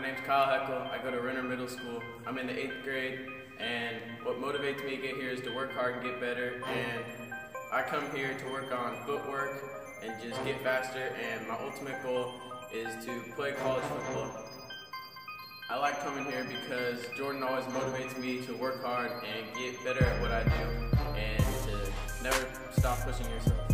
name's Kyle Heckel. I go to Renner Middle School. I'm in the 8th grade, and what motivates me to get here is to work hard and get better. And I come here to work on footwork and just get faster, and my ultimate goal is to play college football. I like coming here because Jordan always motivates me to work hard and get better at what I do and to never stop pushing yourself.